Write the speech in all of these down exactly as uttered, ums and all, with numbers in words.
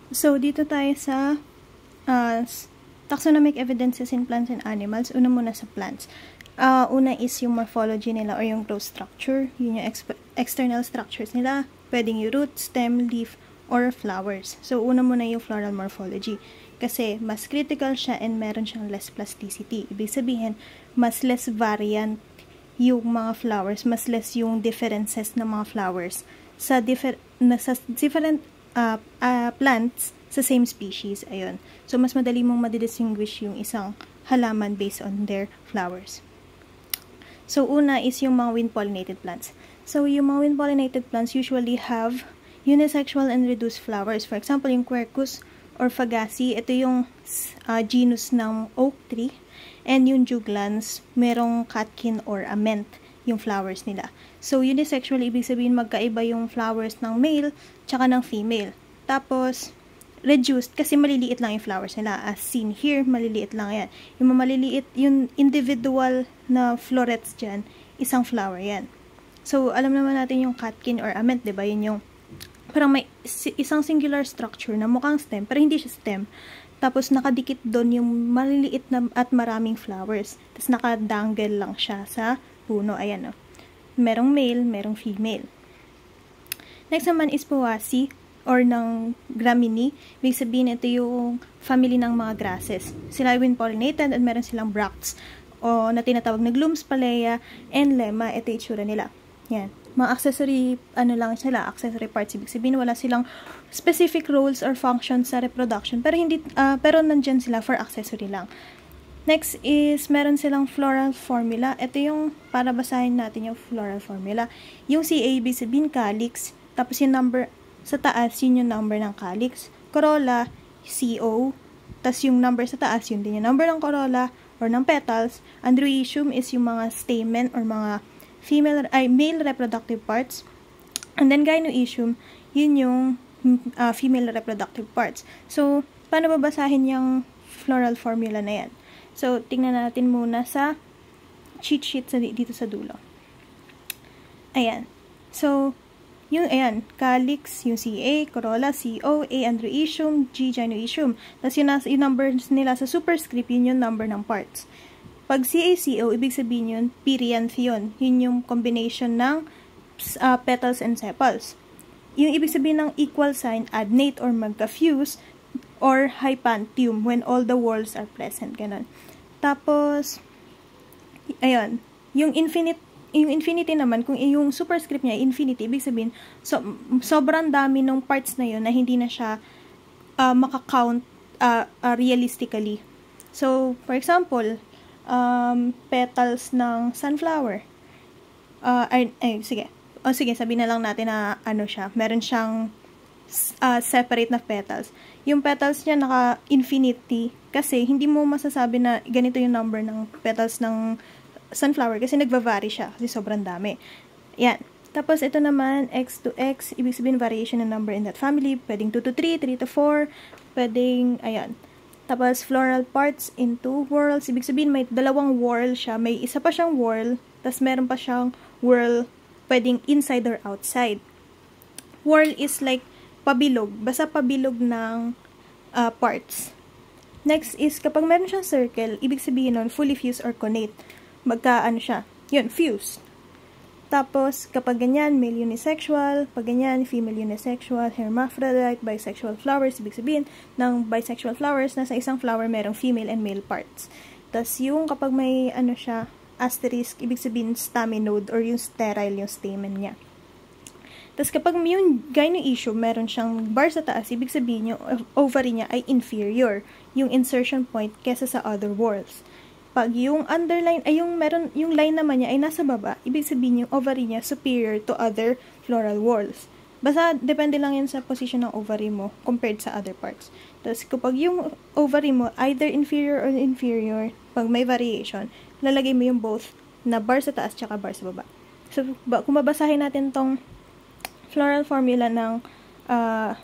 So, dito tayo sa uh, taxonomic evidences in plants and animals. Una muna sa plants. Uh, una is yung morphology nila or yung growth structure. Yun yung ex external structures nila. Pwedeng yung root, stem, leaf, or flowers. So, una muna yung floral morphology. Kasi, mas critical siya and meron siyang less plasticity. Ibig sabihin, mas less variant yung mga flowers, mas less yung differences ng mga flowers sa, differ na, sa different uh, uh, plants sa same species. Ayun. So, mas madali mong madidistinguish yung isang halaman based on their flowers. So, una is yung mga wind-pollinated plants. So, yung mga wind-pollinated plants usually have unisexual and reduced flowers. For example, yung Quercus or Fagaceae, ito yung uh, genus ng oak tree. And yung juglans, merong catkin or ament yung flowers nila. So, unisexual, ibig sabihin magkaiba yung flowers ng male tsaka ng female. Tapos, reduced, kasi maliliit lang yung flowers nila. As seen here, maliliit lang yan. Yung maliliit, yung individual na florets dyan, isang flower yan. So, alam naman natin yung catkin or ament, diba? Yun yung, parang may isang singular structure na mukhang stem, pero hindi siya stem. Tapos, nakadikit doon yung maliliit na at maraming flowers. Tapos, nakadangle lang siya sa puno. Ayan, o. Merong male, merong female. Next naman is Poaceae, or ng Gramineae. Ibig sabihin, ito yung family ng mga grasses. Sila ay wind-pollinated at meron silang bracts, o na tinatawag na glume, spalea, and lemma. Ito yung itsura nila. Yan. Mga accessory, ano lang sila, accessory parts. Ibig sabihin, wala silang specific roles or functions sa reproduction. Pero, hindi, uh, pero nandyan sila for accessory lang. Next is, meron silang floral formula. Ito yung, para basahin natin yung floral formula. Yung C A, ibig sabihin, calyx. Tapos yung number, sa taas, yun yung number ng calyx. Corolla, C O. Tapos yung number sa taas, yun din yung number ng corolla or ng petals. Androecium is yung mga stamen or mga female, ay, male reproductive parts. And then, gynoecium, yun yung uh, female reproductive parts. So, paano babasahin yung floral formula na yan? So, tingnan natin muna sa cheat sheet sa, dito sa dulo. Ayan. So, yung, ayan, calyx, yung C A, corolla, C O, A, androecium, G, gynoecium. Tapos, yung, yung numbers nila sa superscript, yun yung number ng parts. Pag C A C O, ibig sabihin yun, perianth yun. Yun yung combination ng uh, petals and sepals. Yung ibig sabihin ng equal sign, adnate or magka-fuse, or hypanthium, when all the whorls are present. Ganun. Tapos, ayun, yung infinite, yung infinity naman, kung yung superscript niya, infinity, ibig sabihin, so, sobrang dami ng parts na yun na hindi na siya uh, makakount uh, uh, realistically. So, for example, Um, petals ng sunflower. Uh, ay, ay, sige. O sige, sabihin na lang natin na ano siya. Meron siyang uh, separate na petals. Yung petals niya naka-infinity kasi hindi mo masasabi na ganito yung number ng petals ng sunflower kasi nagva-vary siya kasi sobrang dami. Yan. Tapos ito naman, x to x, ibig sabihin variation ng number in that family. Pwedeng two to three, three to four. Pwedeng, ayan. Tapos, floral parts into whorls. Ibig sabihin, may dalawang whorl siya. May isa pa siyang whorl. Tapos, meron pa siyang whorl pwedeng inside or outside. Whorl is like pabilog. Basta pabilog ng uh, parts. Next is, kapag meron siyang circle, ibig sabihin nun, fully fused or connate. Magka, ano siya? Yun, fused. Tapos, kapag ganyan, male unisexual, pag ganyan, female unisexual, hermaphrodite, bisexual flowers, ibig sabihin, ng bisexual flowers, nasa isang flower merong female and male parts. Tapos, yung kapag may, ano siya, asterisk, ibig sabihin, staminode, or yung sterile yung stamen niya. Tapos, kapag yung gynoecium, meron siyang bar sa taas, ibig sabihin, yung ovary niya ay inferior, yung insertion point, kesa sa other whorls. Pag yung underline, ay yung meron, yung line naman niya ay nasa baba, ibig sabihin yung ovary niya superior to other floral whorls. Basta, depende lang yan sa position ng ovary mo compared sa other parts. Tapos, kapag yung ovary mo, either inferior or inferior, pag may variation, lalagay mo yung both na bar sa taas tsaka bar sa baba. So, ba, kung babasahin natin tong floral formula ng, uh,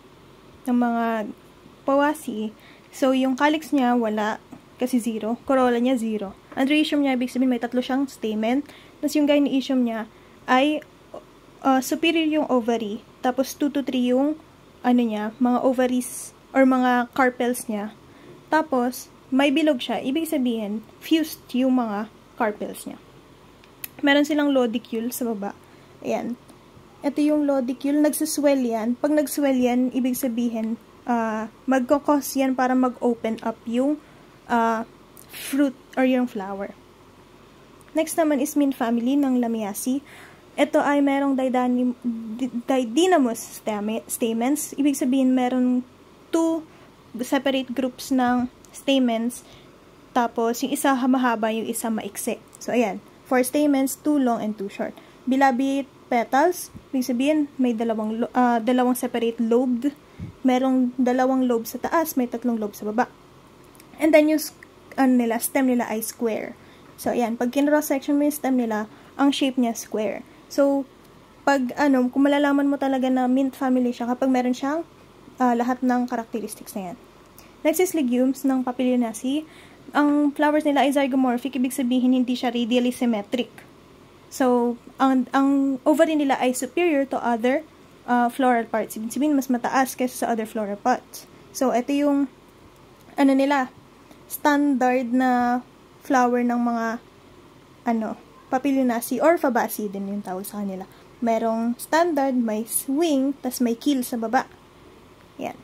ng mga Poaceae, so, yung calyx niya, wala, kasi zero. Corolla niya, zero. Androecium niya, ibig sabihin, may tatlo siyang stamen. Tapos yung gynoecium niya ay uh, superior yung ovary. Tapos two to three yung ano niya, mga ovaries or mga carpels niya. Tapos, may bilog siya. Ibig sabihin, fused yung mga carpels niya. Meron silang lodicule sa baba. Ayan. Ito yung lodicule. Nagsaswell yan. Pag nagswell yan, ibig sabihin, uh, magkakos yan para mag-open up yung uh, fruit or yung flower. Next naman is main family ng Lamiaceae. Ito ay merong didynamous stamens. Ibig sabihin, meron two separate groups ng stamens. Tapos, yung isa mahaba, yung isa maikse. So, ayan. Four stamens, two long and two short. Bilabiate petals. Ibig sabihin, may dalawang, uh, dalawang separate lobed. Merong dalawang lobe sa taas, may tatlong lobe sa baba. And then, yung ano nila, stem nila ay square. So, ayan. Pag kinross section mo yung stem nila, ang shape niya square. So, pag ano, kung malalaman mo talaga na mint family siya, kapag meron siyang uh, lahat ng characteristics na yan. Next is legumes ng Papilionaceae. Ang flowers nila ay zygomorphic, ibig sabihin hindi siya radially symmetric. So, ang, ang ovary nila ay superior to other uh, floral parts. Ibig sabihin, mas mataas kaysa sa other floral parts. So, ito yung, ano nila, standard na flower ng mga, ano, Papilionaceae or Fabaceae din yung tawag sa kanila. Merong standard, may wing, tas may keel sa baba. Yan.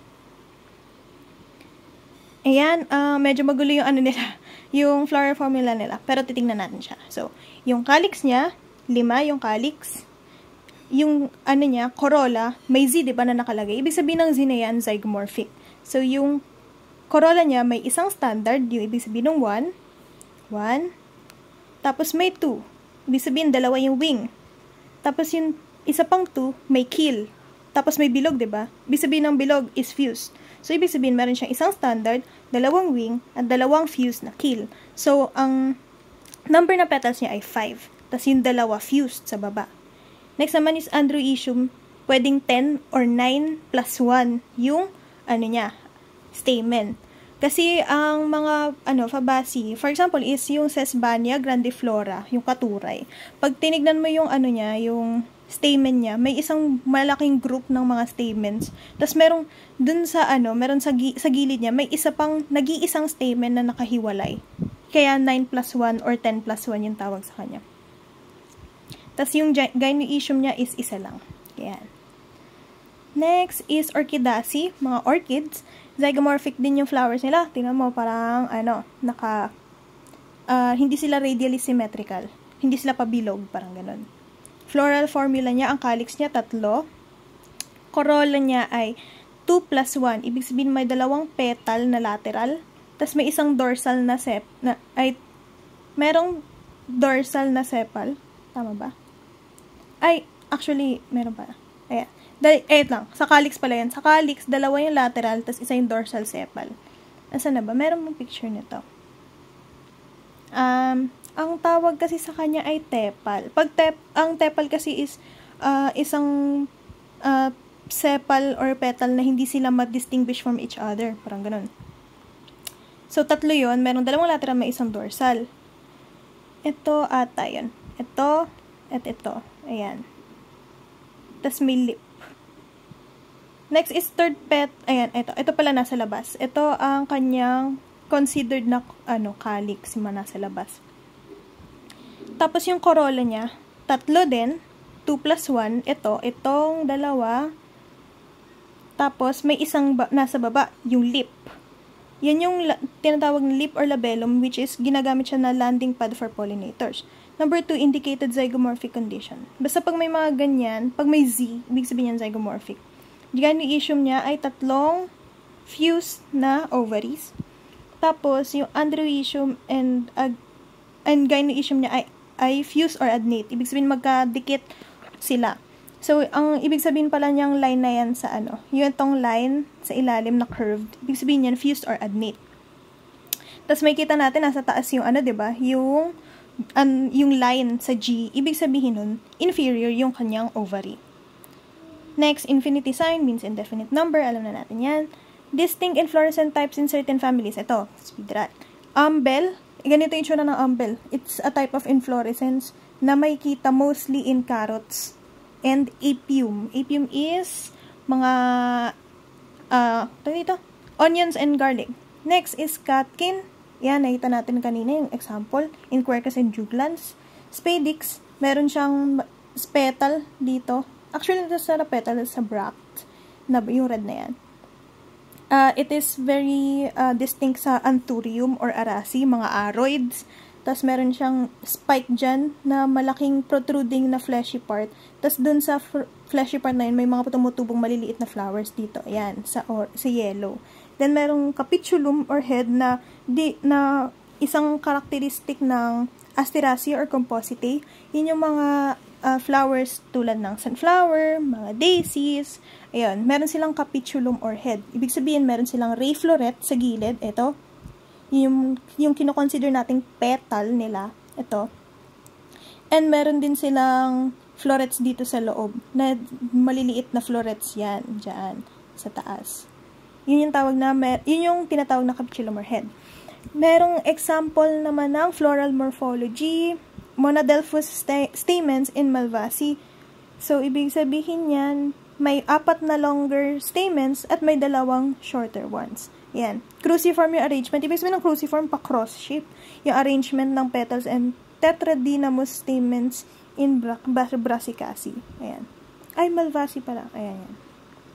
Ayan, uh, medyo magulo yung ano nila, yung floral formula nila. Pero titingnan natin siya. So, yung calyx niya, lima yung calyx. Yung ano niya, corolla, may Z, di ba, na nakalagay? Ibig sabihin ng Z na yan, zygomorphic. So, yung corolla niya, may isang standard, yung ibig sabihin ng one. one. Tapos may two. Ibig sabihin, dalawa yung wing. Tapos yung isa pang two, may keel. Tapos may bilog, di ba? Ibig sabihin ng bilog is fused. So, ibig sabihin, meron siyang isang standard, dalawang wing, at dalawang fused na keel. So, ang number na petals niya ay five. Tapos yung dalawa fused sa baba. Next naman is androecium. Pwedeng ten or nine plus one yung, ano niya, stamen. Kasi, ang mga, ano, Fabaceae, for example, is yung Sesbania grandiflora, yung katuray. Pag tinignan mo yung, ano niya, yung stamen niya, may isang malaking group ng mga stamens. Tapos merong dun sa ano, meron sa, gi sa gilid niya, may isa pang nag-iisang stamen na nakahiwalay. Kaya nine plus one or ten plus one yung tawag sa kanya. Tapos yung gynoecium niya is isa lang. Ayan. Next is Orchidaceae, mga orchids. Zygomorphic din yung flowers nila. Tingnan mo, parang ano, naka uh, hindi sila radially symmetrical. Hindi sila pabilog, parang ganun. Floral formula niya, ang calyx niya, tatlo. Corolla niya ay two plus one. Ibig sabihin, may dalawang petal na lateral. Tapos may isang dorsal na sep, na, ay, merong dorsal na sepal. Tama ba? Ay, actually, meron pa. Ayan. Dahil, eh, lang. Sa calyx pala yan. Sa calyx, dalawa yung lateral, tapos isa yung dorsal sepal. Nasaan na ba? Meron mong picture nito. Um, ang tawag kasi sa kanya ay tepal. Pag tep, ang tepal kasi is uh, isang uh, sepal or petal na hindi sila ma-distinguish from each other. Parang ganun. So, tatlo yun. Merong dalawang lateral, may isang dorsal. Ito ata yun. Ito, at ito. Ayan. Tapos may lip. Next is third pet. Ayan, ito. Ito pala nasa labas. Ito ang kanyang considered na ano, calyx, yung nasa labas. Tapos yung corolla niya, tatlo din, two plus one, ito, itong dalawa, tapos may isang ba nasa baba, yung lip. Yan yung tinatawag na lip or labellum, which is ginagamit siya na landing pad for pollinators. Number two, indicated zygomorphic condition. Basta pag may mga ganyan, pag may Z, ibig sabihin yan zygomorphic. Gynoecium niya ay tatlong fused na ovaries. Tapos, yung androecium and, uh, and gynoecium niya ay ay fused or adnate. Ibig sabihin magkadikit sila. So, ang ibig sabihin pala niyang line na yan sa ano, yung itong line sa ilalim na curved. Ibig sabihin yan fused or adnate. Tapos may kita natin nasa taas yung ano, 'di ba? Yung um, yung line sa G, ibig sabihin nun inferior yung kanyang ovary. Next, infinity sign means indefinite number. Alam na natin yan. Distinct inflorescent types in certain families. Ito, speed rat. Umbel. Ganito yung itsura ng umbel. It's a type of inflorescence na may kita mostly in carrots and apium. Apium is mga uh, dito, onions and garlic. Next is catkin. Yan, nakita natin kanina yung example. In Quercus and Juglans. Spadix, meron siyang petal dito. Actually, ito sa petal sa bract. Na, yung red na yan. Uh, it is very uh, distinct sa Anthurium or Araceae, mga aroids. Tapos meron siyang spike dyan na malaking protruding na fleshy part. Tapos dun sa fleshy part na yun, may mga tumutubong maliliit na flowers dito. Ayan, sa, or, sa yellow. Then merong capitulum or head na, di, na isang karakteristik ng Asteraceae or Compositae. Yun yung mga uh, flowers tulad ng sunflower, mga daisies. Ayun, meron silang capitulum or head. Ibig sabihin, meron silang ray floret sa gilid. Ito. Yung, yung kinoconsider nating petal nila. Ito. And meron din silang florets dito sa loob. Na maliliit na florets yan. Diyan. Sa taas. Yun yung tawag na, yun yung tinatawag na capitulum or head. Merong example naman ng floral morphology. Monadelphous stamens in Malvaceae. So, ibig sabihin yan, may apat na longer stamens at may dalawang shorter ones. Yan. Cruciform yung arrangement. Ibig sabihin ng cruciform pa cross shape. Yung arrangement ng petals and tetradynamous stamens in Bra Brassicaceae. Ayan. Ay, Malvaceae pala. Ayan, yan.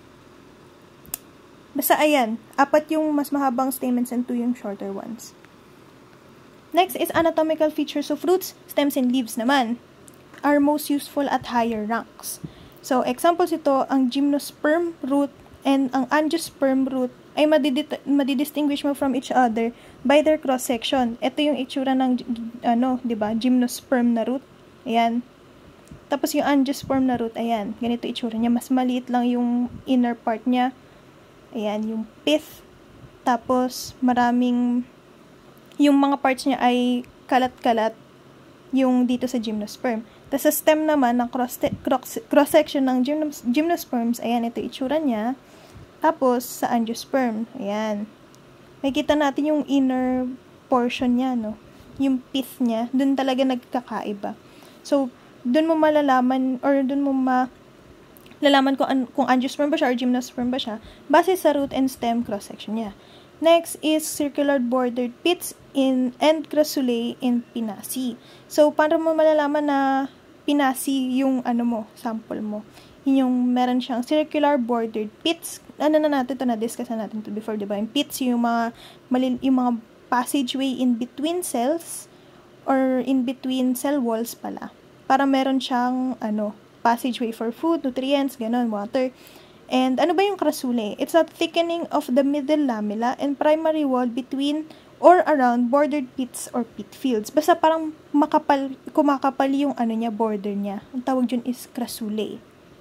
Basta ayan. Apat yung mas mahabang stamens and two yung shorter ones. Next is anatomical features of fruits, stems, and leaves naman. Are most useful at higher ranks. So, examples ito, ang gymnosperm root and ang angiosperm root ay madidistinguish mo from each other by their cross-section. Ito yung itsura ng, ano, di ba, gymnosperm na root. Ayan. Tapos yung angiosperm na root, ayan. Ganito itsura niya. Mas maliit lang yung inner part niya. Ayan, yung pith. Tapos, maraming, yung mga parts niya ay kalat-kalat yung dito sa gymnosperm. Tapos sa stem naman, ng cross-section ng gymnos gymnosperms, ayan, ito itsura niya. Tapos, sa angiosperm, ayan. Makikita natin yung inner portion niya, no? Yung pith niya, dun talaga nagkakaiba. So, dun mo malalaman, or dun mo ma lalaman kung, an kung angiosperm ba siya or gymnosperm ba siya, base sa root and stem cross-section niya. Next is circular bordered pits in and crassulae in Pinaceae. So, paano mo malalaman na Pinaceae yung ano mo, sample mo? Yun yung meron siyang circular bordered pits. Ano na natin ito, na-discuss na natin ito before, diba? Yung pits, yung mga, malil yung mga passageway in between cells or in between cell walls pala. Para meron siyang, ano, passageway for food, nutrients, ganon, water. And ano ba yung crassulae? It's a thickening of the middle lamella and primary wall between or around bordered pits or pit fields. Basta parang makapal, kumakapal yung ano niya, border niya. Ang tawag dyan is crassulae.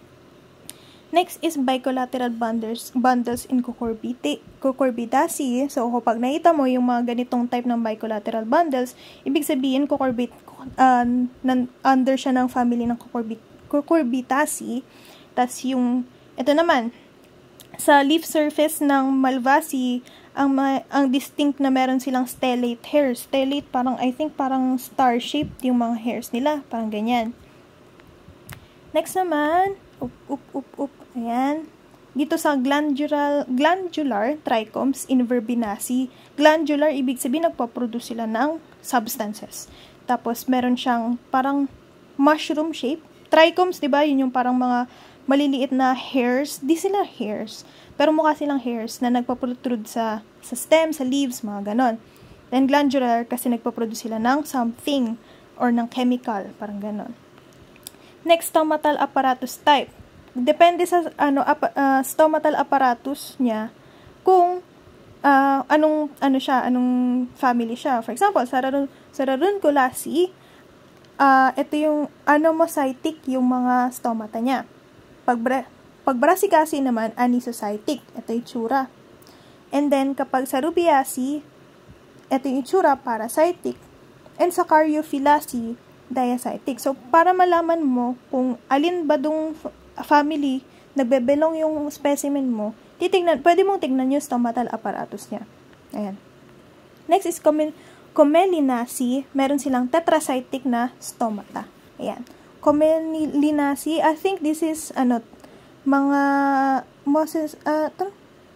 Next is bicollateral bundles, bundles in Cucurbitaceae. So, kapag nakita mo yung mga ganitong type ng bicollateral bundles, ibig sabihin, cucurbit, uh, nan, under siya ng family ng Cucurbit, Cucurbitaceae. Tas yung, ito naman, sa leaf surface ng Malvaceae, ang, ang distinct na meron silang stellate hairs. Stellate, parang, I think, parang star-shaped yung mga hairs nila. Parang ganyan. Next naman, up, up, up, up, ayan. Dito sa glandular, glandular trichomes in Verbinaceae. Glandular, ibig sabihin, nagpaproduce sila ng substances. Tapos, meron siyang parang mushroom shape. Trichomes, diba? Yun yung parang mga maliliit na hairs. Di sila hairs. Pero mukha silang hairs na nagpaprotrude sa, sa stem, sa leaves, mga ganon. Then glandular kasi nagpaproduce sila ng something or ng chemical. Parang ganon. Next, stomatal apparatus type. Depende sa ano ap uh, stomatal apparatus niya kung uh, anong ano siya, anong family siya. For example, sa Rarunculaceae, uh, ito yung anomocytic yung mga stomata niya. Pag, pag Brassicaceae naman, anisocytic. Ito yung itsura. And then, kapag sa Rubiaceae, ito yung itsura, parasitic. And sa Caryophyllaceae, diacytic. So, para malaman mo kung alin ba dong family nagbebelong yung specimen mo, titignan, pwede mong tignan yung stomatal apparatus niya. Ayan. Next is Comelinaceae. Meron silang tetracytic na stomata. Ayan. Comelinaceae, I think this is, ano, mga, Moses, uh,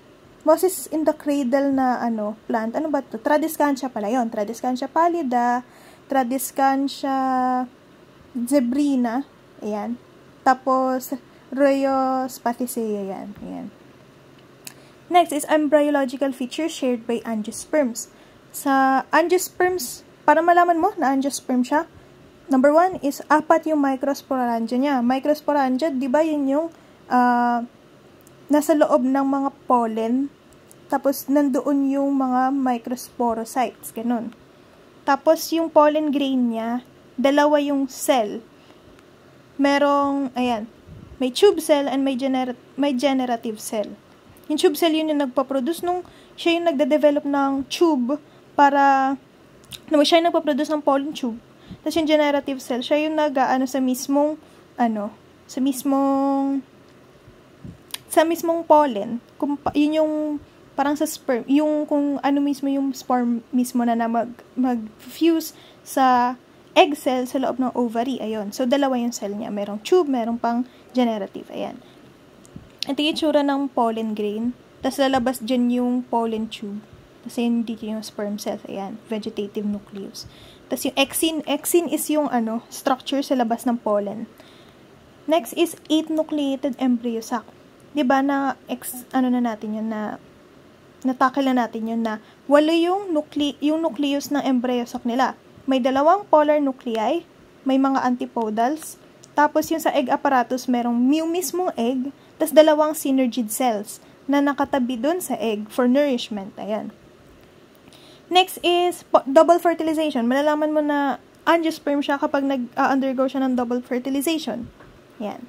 Moses in the cradle na ano, plant. Ano ba to? Tradescantia pala yun. Tradescantia pallida, Tradescantia zebrina. Ayan. Tapos, Royos pathicea yan. Ayan. Next is embryological features shared by angiosperms. Sa angiosperms, para malaman mo na angiosperm siya, number one is apat yung microsporangia niya. Microsporangia, di ba yun yung uh, nasa loob ng mga pollen, tapos nandoon yung mga microsporocytes, ganun. Tapos yung pollen grain niya, dalawa yung cell. Merong, ayan, may tube cell and may, gener may generative cell. Yung tube cell yun yung nagpaproduce nung, siya yung nagde-develop ng tube para, no, siya yung nagpaproduce ng pollen tube. Tapos yung generative cell, siya yung nag-ano sa mismong, ano, sa mismong, sa mismong pollen. Kung, yun yung, parang sa sperm, yung kung ano mismo yung sperm mismo na, na mag, mag-fuse sa egg cell sa loob ng ovary. Ayun. So, dalawa yung cell niya. Merong tube, merong pang generative. Ayan. Ito yung itsura ng pollen grain. Tapos lalabas dyan yung pollen tube. Tapos yun dito yung sperm cells. Ayan. Vegetative nucleus. Tapos yung exine. Exine is yung ano, structure sa labas ng pollen. Next is eight nucleated embryo sac. Diba na, ex, ano na natin yun na, natakil na natin yun na wala yung, nucle, yung nucleus ng embryo sac nila. May dalawang polar nuclei, may mga antipodals, tapos yung sa egg apparatus, merong yung mismong egg, tapos dalawang synergid cells na nakatabi dun sa egg for nourishment. Ayan. Next is double fertilization. Malalaman mo na angiosperm siya kapag nag-undergo siya ng double fertilization. Ayan.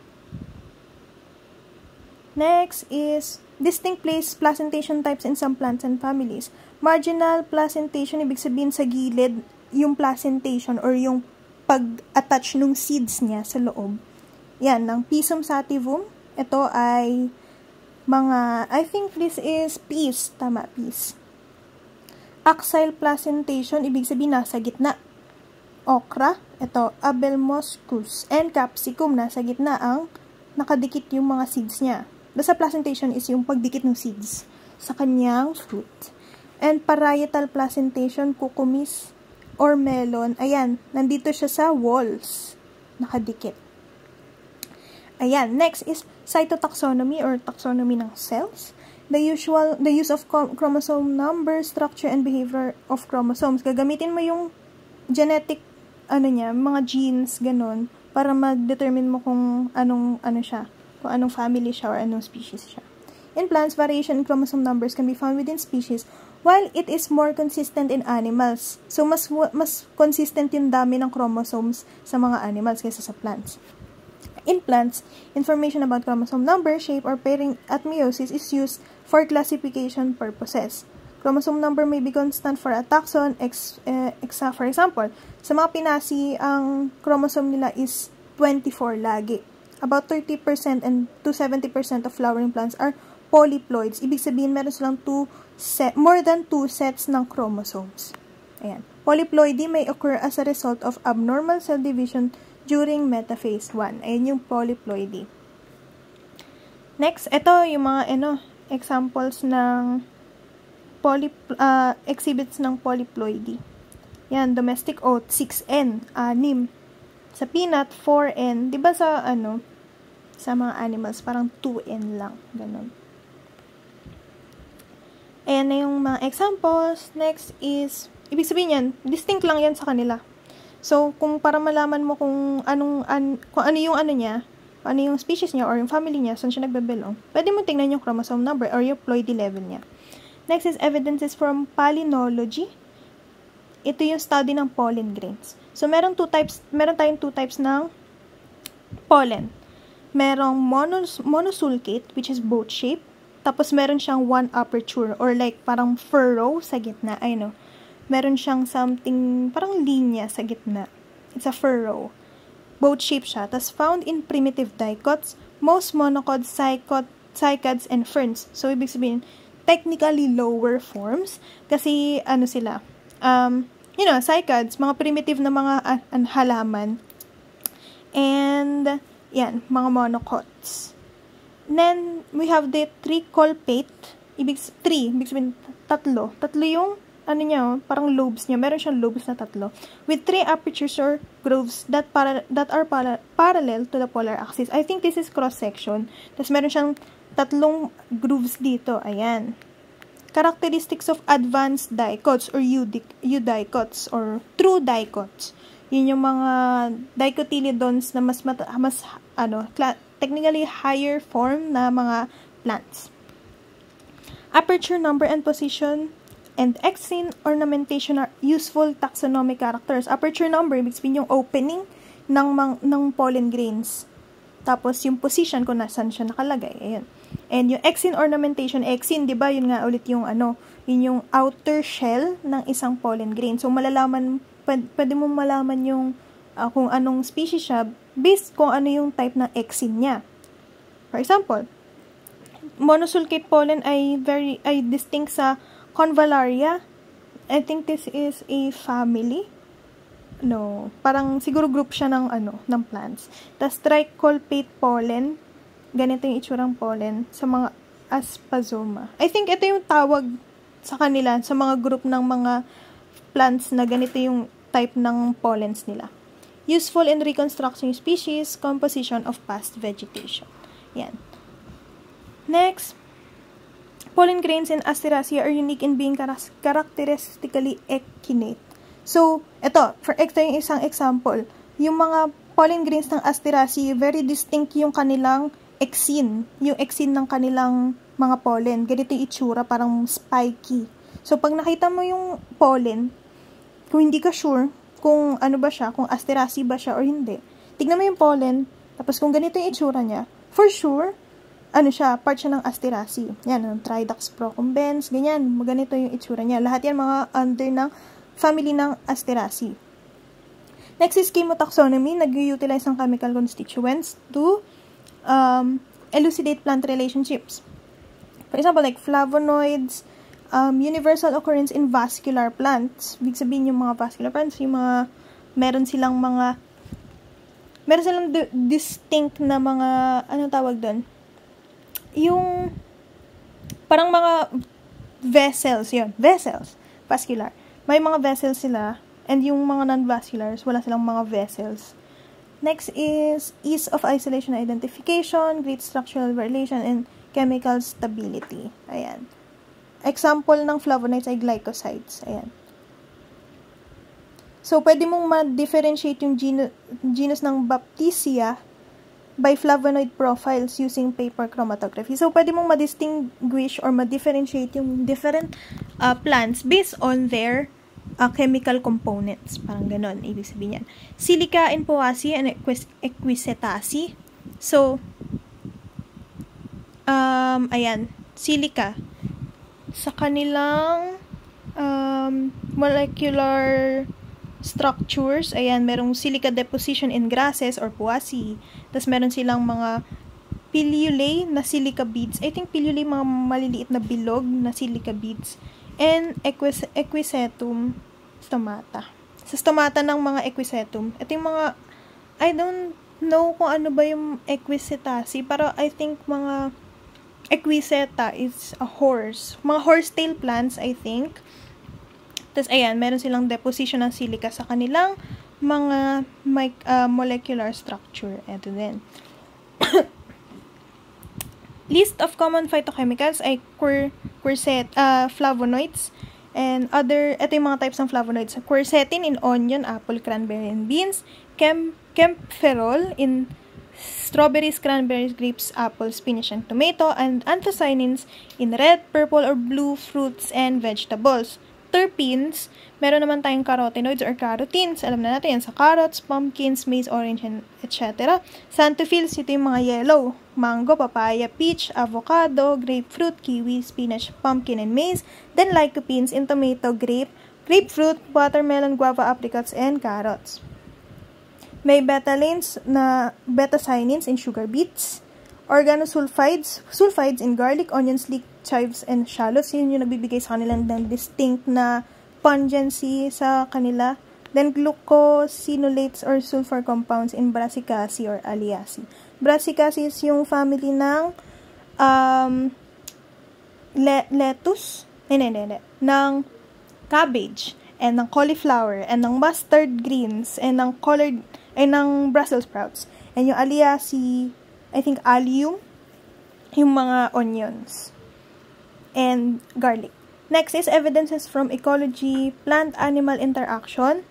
Next is distinct place placentation types in some plants and families. Marginal placentation, ibig sabihin sa gilid, yung placentation or yung pag-attach ng seeds niya sa loob. Yan, ng Pisum sativum. Ito ay mga, I think this is peas. Tama, peas. Axile placentation, ibig sabihin nasa gitna. Okra, ito, Abelmoschus. And capsicum, nasa gitna ang nakadikit yung mga seeds niya. Basta placentation is yung pagdikit ng seeds sa kanyang fruit. And parietal placentation, cucumis, or melon, ayan, nandito siya sa walls, nakadikit. Ayan, next is cytotaxonomy or taxonomy ng cells. The usual, the use of chromosome number, structure, and behavior of chromosomes. Gagamitin mo yung genetic, ano niya, mga genes, ganun, para mag-determine mo kung anong, ano siya, kung anong family siya or anong species siya. In plants, variation in chromosome numbers can be found within species, while it is more consistent in animals. So, mas mas consistent yung dami ng chromosomes sa mga animals kaysa sa plants. In plants, information about chromosome number, shape, or pairing at meiosis is used for classification purposes. Chromosome number may be constant for a taxon. Ex, uh, exa, for example, sa mga pinasi, ang chromosome nila is twenty-four lagi. About thirty percent and to seventy percent of flowering plants are polyploids. Ibig sabihin, meron silang two set, more than two sets ng chromosomes. Ayan. Polyploidy may occur as a result of abnormal cell division during metaphase one. Ayan yung polyploidy. Next, ito yung mga ano, examples ng poly, uh, exhibits ng polyploidy. Yan, domestic oat, six N, anim. Sa peanut, four N. Diba sa ano, sa mga animals, parang two N lang. Ganun. Ayan na yung mga examples. Next is, ibig sabihin yan, distinct lang yan sa kanila. So, kung para malaman mo kung anong, an, kung ano yung ano niya, ano yung species niya or yung family niya, saan siya nagbe-belong, pwede mo tingnan yung chromosome number or yung ploidy level niya. Next is evidences from palynology. Ito yung study ng pollen grains. So, meron two types, meron tayong two types ng pollen. Merong monos, monosulcate, which is boat shape. Tapos, meron siyang one aperture or like parang furrow sa gitna. Ay, no. Meron siyang something, parang linya sa gitna. It's a furrow. Boat shape siya. Tapos, found in primitive dicots, most monocots, cycot, cycads, and ferns. So, ibig sabihin, technically lower forms. Kasi, ano sila, um, you know, cycads, mga primitive na mga uh, halaman. And, yan, mga monocots. Then, we have the tricolpate. ibig, three, ibig sabihin, tatlo. Tatlo yung, ano niya, oh, parang lobes niya. Meron siyang lobes na tatlo. With three apertures or grooves that, para, that are para, parallel to the polar axis. I think this is cross-section. Tapos meron siyang tatlong grooves dito. Ayan. Characteristics of advanced dicots or eudicots or true dicots. Yun yung mga dicotyledons na mas, mata, mas ano, technically higher form na mga plants. Aperture number and position and exine ornamentation are useful taxonomic characters. Aperture number, ibig sabihin yung opening ng, mang, ng pollen grains. Tapos yung position kung nasan siya nakalagay. Ayan. And yung exine ornamentation, exine, di ba, yun nga ulit yung ano, yun yung outer shell ng isang pollen grain. So malalaman, pwede, pwede mo malaman yung uh, kung anong species siya based kung ano yung type ng exine niya. For example, monosulcate pollen ay very ay distinct sa Convallaria. I think this is a family. No, parang siguro group siya ng ano, ng plants. Tas tricolpate pollen, ganito yung itsurang pollen sa mga Asphazoma. I think ito yung tawag sa kanila sa mga group ng mga plants na ganito yung type ng pollens nila. Useful in reconstructing species, composition of past vegetation. Yan. Next, pollen grains in Asteraceae are unique in being characteristically echinate. So, ito, for ito yung isang example. Yung mga pollen grains ng Asteraceae, very distinct yung kanilang exine. Yung exine ng kanilang mga pollen. Ganito yung itsura, parang spiky. So, pag nakita mo yung pollen, kung hindi ka sure kung ano ba siya, kung Asteraceae ba siya or hindi, tignan mo yung pollen, tapos kung ganito yung itsura niya, for sure, ano siya, part siya ng Asteraceae. Yan, ng Tridacus procumbens, ganyan, ganito yung itsura niya. Lahat yan mga under ng family ng Asteraceae. Next is chemotaxonomy. Nag-utilize ng chemical constituents to um, elucidate plant relationships. For example, like flavonoids, um, universal occurrence in vascular plants. Ibig sabihin yung mga vascular plants, yung mga, meron silang mga, meron silang distinct na mga, ano tawag doon? Yung parang mga vessels, yun, vessels, vascular. May mga vessels sila, and yung mga non-vasculars, wala silang mga vessels. Next is ease of isolation identification, great structural relation, and chemical stability. Ayan. Example ng flavonoids ay glycosides. Ayan. So, pwede mong ma-differentiate yung genus, genus ng Baptisia by flavonoid profiles using paper chromatography. So, pwede mong ma-distinguish or ma-differentiate yung different uh, plants based on their uh, chemical components. Parang ganon, ibig sabihin yan. Silica in Poaceae and Equisetaceae. So, um, ayan, silica. Sa kanilang um, molecular structures, ayan, merong silica deposition in grasses or Poaceae. Tapos meron silang mga pilulae na silica beads. I think pilulae, mga maliliit na bilog na silica beads. And equis equisetum stomata. Sa stomata ng mga equisetum, ito yung mga, I don't know kung ano ba yung Equisetaceae, pero I think mga Equiseta is a horse. Mga horsetail plants, I think. Tapos, ayan, meron silang deposition ng silica sa kanilang mga uh, molecular structure. Ito din. List of common phytochemicals ay quer quercet, uh, flavonoids, and other, ito yung mga types ng flavonoids. Quercetin in onion, apple, cranberry, and beans. Chem Kempferol in strawberries, cranberries, grapes, apple, spinach, and tomato. And anthocyanins in red, purple, or blue fruits and vegetables. Terpenes, meron naman tayong carotenoids or carotines. Alam na natin yan sa carrots, pumpkins, maize, orange, and et cetera. Xanthophylls, ito yung mga yellow. Mango, papaya, peach, avocado, grapefruit, kiwi, spinach, pumpkin, and maize. Then lycopenes in tomato, grape, grapefruit, watermelon, guava, apricots, and carrots. May betalains na betacyanins in sugar beets. Organosulfides, sulfides in garlic, onions, leek, chives, and shallots. Yun yung nagbibigay sa kanila ng distinct na pungency sa kanila. Then, glucosinolates or sulfur compounds in Brassicaceae or Alliaceae. Brassicaceae is yung family ng um, le- lettuce, hindi, hindi, hindi, ng cabbage, and ng cauliflower, and ng mustard greens, and ng colored, and ng Brussels sprouts. And yung alia, si, I think, allium, yung mga onions, and garlic. Next is evidences from ecology, plant-animal interaction,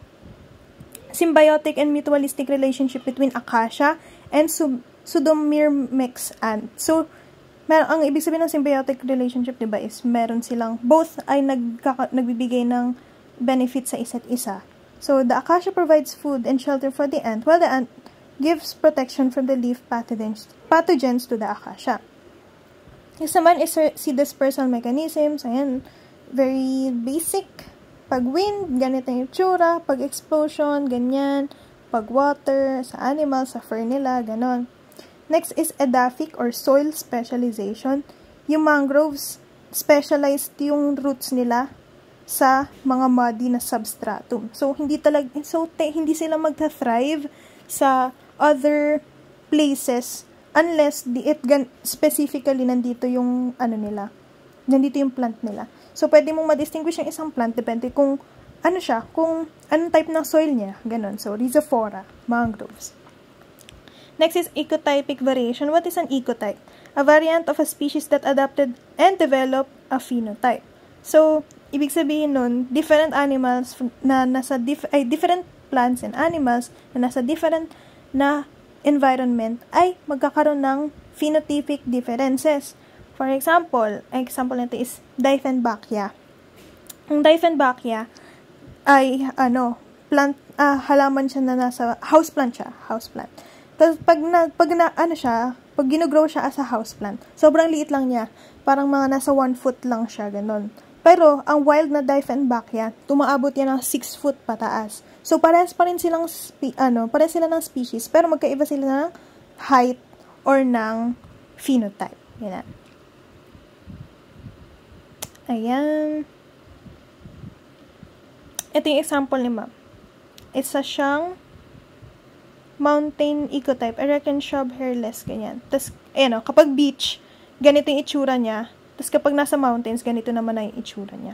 symbiotic and mutualistic relationship between acacia and sub- Pseudomyrmex ant. So, mer ang ibig sabihin ng symbiotic relationship, diba, is meron silang, both ay nagkaka- nagbibigay ng benefit sa isa't isa. So, the acacia provides food and shelter for the ant, while the ant gives protection from the leaf pathogens, pathogens to the acacia. Next naman is si dispersal mechanisms. Ayan, very basic. Pag wind, ganito yung itsura. Pag explosion, ganyan. Pag water, sa animals, sa fur nila, ganon. Next is edaphic or soil specialization. Yung mangroves, specialized yung roots nila sa mga muddy na substratum. So, hindi talag, so, te, hindi sila magta-thrive sa other places unless di it gan, specifically nandito yung ano nila. Nandito yung plant nila. So, pwede mong ma-distinguish yung isang plant depende kung ano siya, kung anong type ng soil niya. Ganon. So, rhizophora, mangroves. Next is ecotypic variation. What is an ecotype? A variant of a species that adapted and developed a phenotype. So, ibig sabihin nun, different animals na nasa dif ay different plants and animals na nasa different na environment ay magkakaroon ng phenotypic differences. For example, ang example nito is Dieffenbachia. Ang Dieffenbachia ay ano, plant ah, halaman siya na nasa house plant siya, house plant. Tapos pag na, pag na, ano siya, pag ginogrow siya as a houseplant, sobrang liit lang niya. Parang mga nasa one foot lang siya, ganun. Pero, ang wild na Dieffenbachia, tumaabot yan ng six foot pataas. So, parehas pa rin silang, spe- ano, parehas sila ng species, pero magkaiba sila ng height or ng phenotype. Yan. Ayan. Ito yung example ni ma'am. Isa siyang mountain ecotype, American shrub hairless, ganyan. Tapos, ayan o, kapag beach, ganito yung itsura niya. Tapos, kapag nasa mountains, ganito naman na yung itsura niya.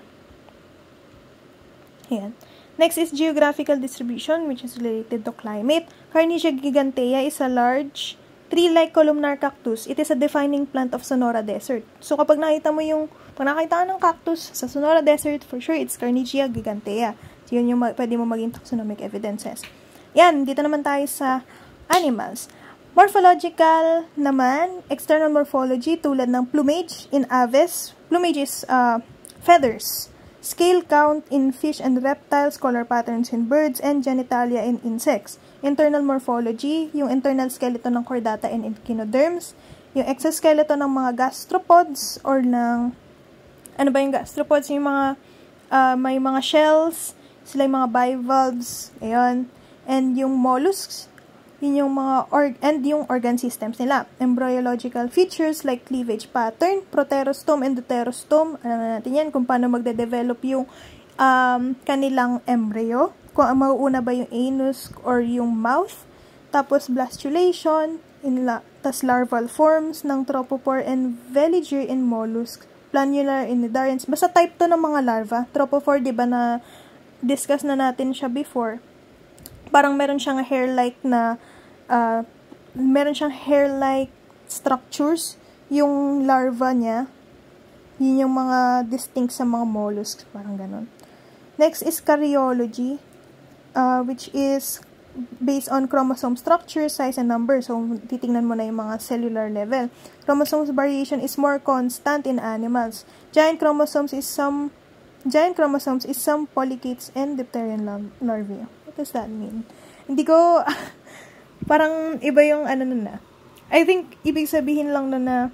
Ayan. Next is geographical distribution, which is related to climate. Carnegie gigantea is a large, tree-like columnar cactus. It is a defining plant of Sonora Desert. So, kapag nakita mo yung, pag nakita ka ng cactus sa Sonora Desert, for sure, it's Carnegie gigantea. So, yun yung pwede mo maging taxonomic evidences. Yan, dito naman tayo sa animals. Morphological naman, external morphology tulad ng plumage in aves. Plumage is uh, feathers. Scale count in fish and reptiles, color patterns in birds, and genitalia in insects. Internal morphology, yung internal skeleton ng chordata and echinoderms. Yung exoskeleton ng mga gastropods or ng, ano ba yung gastropods? Yung mga, uh, may mga shells, sila yung mga bivalves, ayun. And yung mollusks, yun yung mga, org and yung organ systems nila. Embryological features like cleavage pattern, proterostome and deuterostome. Alam na natin yan kung paano magde-develop yung um, kanilang embryo. Kung mauuna ba yung anus or yung mouth. Tapos blastulation, in la tas larval forms ng tropopore and veliger in mollusks. Planular in nidarians. Basta type to ng mga larva. Tropopore, di ba na discuss na natin siya before. Parang meron siyang hair-like na, uh, meron siyang hair-like structures, yung larva niya, yun yung mga distinct sa mga mollusks, parang ganun. Next is karyology, uh, which is based on chromosome structure, size, and number. So, titingnan mo na yung mga cellular level. Chromosomes variation is more constant in animals. Giant chromosomes is some, giant chromosomes is some polychaetes and diphtherian larvae. What does that mean? Hindi ko, parang iba yung ano nun na. I think, ibig sabihin lang na na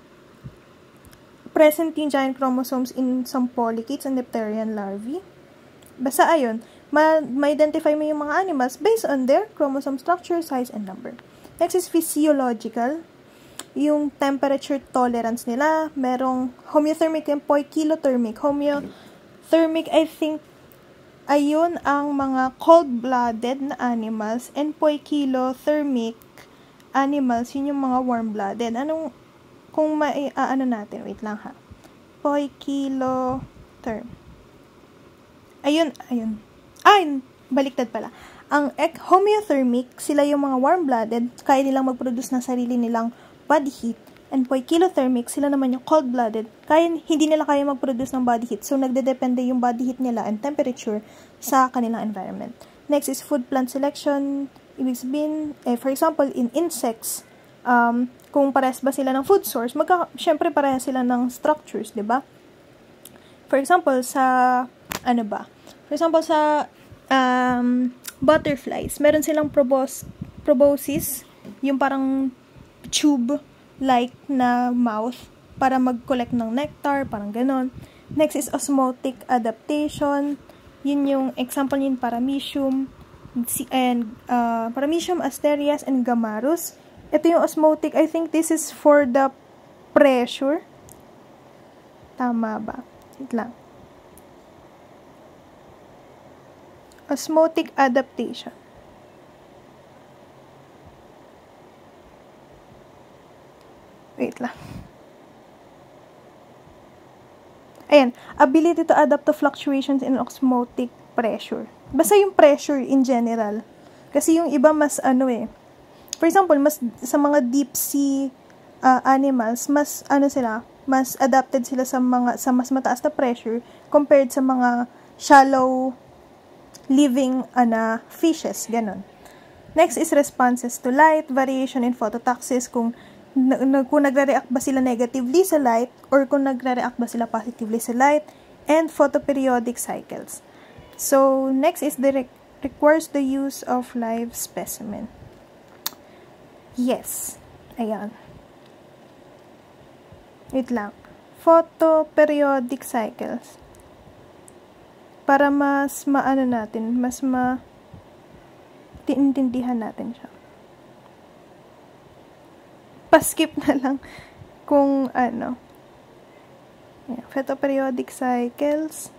present yung giant chromosomes in some polychaetes and diphtherian larvae. Basta ayun, ma-identify mo yung mga animals based on their chromosome structure, size, and number. Next is physiological. Yung temperature tolerance nila, merong homeothermic and poikilothermic. Homeothermic, I think, ayun ang mga cold-blooded na animals, and poikilothermic animals, yun yung mga warm-blooded. Anong, kung may, uh, ano natin, wait lang ha. poikilotherm. Ayun, ayun. Ay, baliktad pala. Ang homeothermic, sila yung mga warm-blooded, kaya nilang mag-produce ng sarili nilang body heat. And poikilothermic, sila naman yung cold-blooded, kaya, hindi nila kaya mag-produce ng body heat. So, nagdedepende yung body heat nila and temperature sa kanilang environment. Next is food plant selection. Ibig sabihin, eh, for example, in insects, um, kung parehas ba sila ng food source, magka, syempre parehas sila ng structures, di ba? For example, sa, ano ba? For example, sa um, butterflies, meron silang probos, proboscis, yung parang tube-like na mouth para mag-collect ng nectar, parang ganon. Next is osmotic adaptation. Yun yung example yun, paramecium, and uh, paramecium, asterias, and gamarus. Ito yung osmotic. I think this is for the pressure. Tama ba? Wait lang. Osmotic adaptation. Wait lang. Ayan. Ability to adapt to fluctuations in osmotic pressure. Basta yung pressure in general. Kasi yung iba mas ano eh. For example, mas sa mga deep sea uh, animals, mas ano sila, mas adapted sila sa mga sa mas mataas na pressure compared sa mga shallow living ana uh, fishes, ganon. Next is responses to light, variation in phototaxis, kung na, kung nagre-react ba sila negatively sa light or kung nagre-react ba sila positively sa light, and photoperiodic cycles. So, next is the re requires the use of live specimen. Yes. Ayan. Wait lang. Photoperiodic cycles. Para mas maano natin, mas ma tiintindihan natin siya. Pa-skip na lang kung ano. Ayan. Photoperiodic cycles.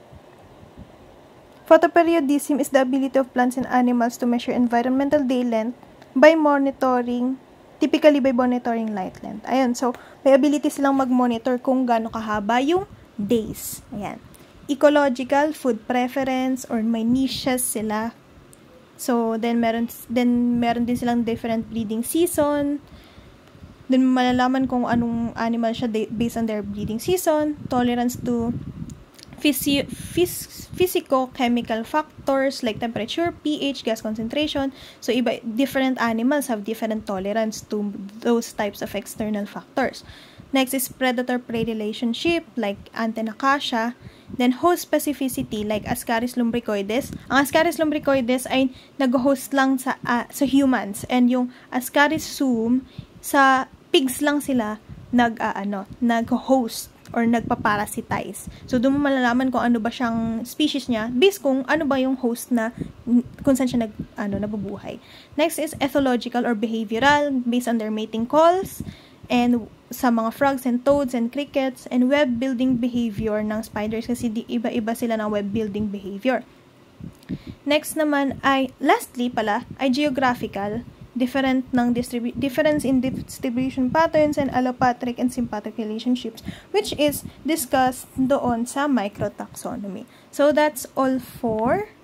Photoperiodism is the ability of plants and animals to measure environmental day length by monitoring, typically by monitoring light length. Ayan, so, may ability silang mag-monitor kung gaano kahaba yung days. Ayan. Ecological, food preference, or may niches sila. So, then meron, then meron din silang different breeding season. Then, malalaman kung anong animal siya based on their breeding season. Tolerance to Physi phys physico-chemical factors like temperature, pH, gas concentration. So, iba, different animals have different tolerance to those types of external factors. Next is predator-prey relationship like Antennacacia. Then, host specificity like Ascaris lumbricoides. Ang Ascaris lumbricoides ay nag-host lang sa, uh, sa humans. And yung Ascaris suum, sa pigs lang sila nag, uh, ano, nag-host or nagpaparasitize. So, doon mo malalaman kung ano ba siyang species niya based kung ano ba yung host na kung saan siya nag, ano, nabubuhay. Next is ethological or behavioral based on their mating calls and sa mga frogs and toads and crickets and web building behavior ng spiders kasi di, iba-iba sila ng web building behavior. Next naman ay, lastly pala, ay geographical. Different ng distribu difference in distribution patterns and allopatric and sympatric relationships, which is discussed doon sa microtaxonomy. So that's all for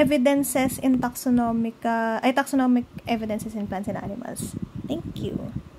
evidences in taxonomic uh, ay taxonomic evidences in plants and animals. Thank you.